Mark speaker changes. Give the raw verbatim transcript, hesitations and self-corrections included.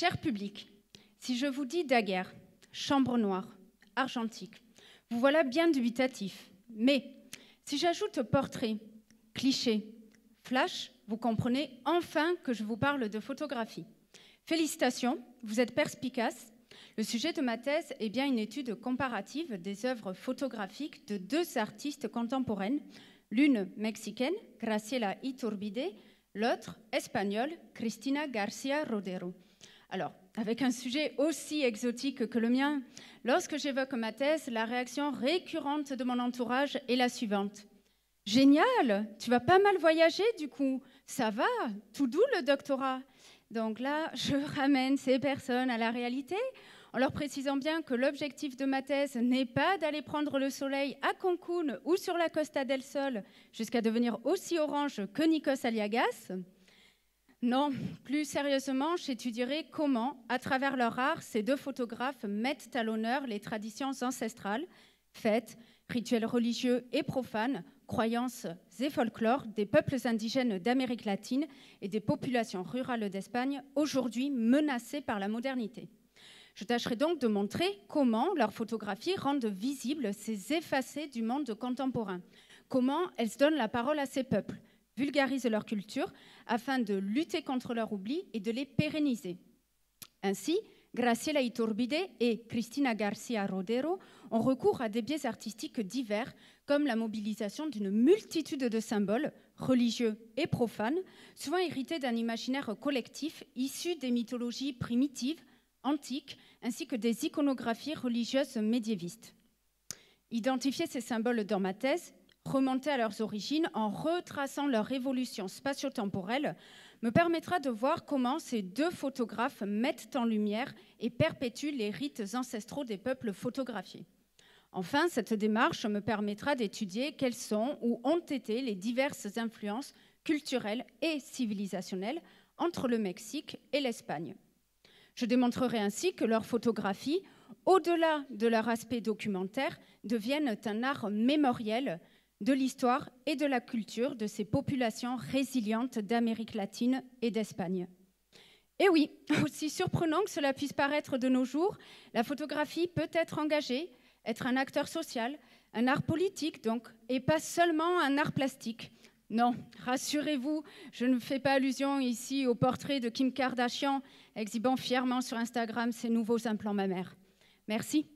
Speaker 1: Cher public, si je vous dis daguerre, chambre noire, argentique, vous voilà bien dubitatif. Mais si j'ajoute portrait, cliché, flash, vous comprenez enfin que je vous parle de photographie. Félicitations, vous êtes perspicace. Le sujet de ma thèse est bien une étude comparative des œuvres photographiques de deux artistes contemporaines, l'une mexicaine, Graciela Iturbide, l'autre espagnole, Cristina García Rodero. Alors, avec un sujet aussi exotique que le mien, lorsque j'évoque ma thèse, la réaction récurrente de mon entourage est la suivante. « Génial, tu vas pas mal voyager du coup, ça va, tout doux le doctorat ?» Donc là, je ramène ces personnes à la réalité en leur précisant bien que l'objectif de ma thèse n'est pas d'aller prendre le soleil à Cancún ou sur la Costa del Sol jusqu'à devenir aussi orange que Nikos Aliagas. Non, plus sérieusement, j'étudierai comment, à travers leur art, ces deux photographes mettent à l'honneur les traditions ancestrales, fêtes, rituels religieux et profanes, croyances et folklore des peuples indigènes d'Amérique latine et des populations rurales d'Espagne, aujourd'hui menacées par la modernité. Je tâcherai donc de montrer comment leurs photographies rendent visibles ces effacés du monde contemporain, comment elles donnent la parole à ces peuples, vulgarisent leur culture afin de lutter contre leur oubli et de les pérenniser. Ainsi, Graciela Iturbide et Cristina García Rodero ont recours à des biais artistiques divers, comme la mobilisation d'une multitude de symboles religieux et profanes, souvent hérités d'un imaginaire collectif issu des mythologies primitives, antiques, ainsi que des iconographies religieuses médiévistes. Identifier ces symboles dans ma thèse, remonter à leurs origines en retraçant leur évolution spatio-temporelle, me permettra de voir comment ces deux photographes mettent en lumière et perpétuent les rites ancestraux des peuples photographiés. Enfin, cette démarche me permettra d'étudier quelles sont ou ont été les diverses influences culturelles et civilisationnelles entre le Mexique et l'Espagne. Je démontrerai ainsi que leurs photographies, au-delà de leur aspect documentaire, deviennent un art mémoriel de l'histoire et de la culture de ces populations résilientes d'Amérique latine et d'Espagne. Et oui, aussi surprenant que cela puisse paraître de nos jours, la photographie peut être engagée, être un acteur social, un art politique donc, et pas seulement un art plastique. Non, rassurez-vous, je ne fais pas allusion ici au portrait de Kim Kardashian exhibant fièrement sur Instagram ses nouveaux implants mammaires. Merci.